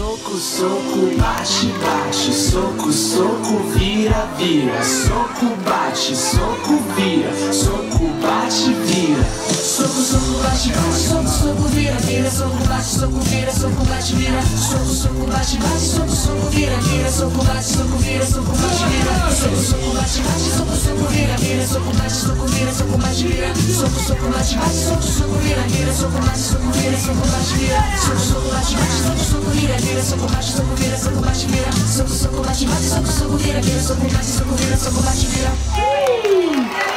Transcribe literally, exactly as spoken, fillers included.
Soco, soco, bate, bate, soco, soco, vira, vira, soco, bate, soco, vira, soco, bate, vira. Soco, soco, bate, bate, soco, soco, vira, vira, soco, bate, soco, vira, soco, bate, vira. Soco, soco, bate, bate, soco, soco, vira, vira, soco, bate, soco, vira, soco, bate, vira. Soco, soco, bate, bate, soco, soco, vira, vira, soco, bate, soco, vira, soco, bate, vira. Soco, soco, bate, bate, soco, soco, vira, vira, soco, bate, soco, vira, soco, bate, vira. Soco, soco, bate, bate, soco, soco, vira, vira, soco, bate, soco, vira, soco, bate, vira. Soco, soco, bate, bate, soco, soco, vira, vira, soco, bate, soco, vira, soco, bate, vira.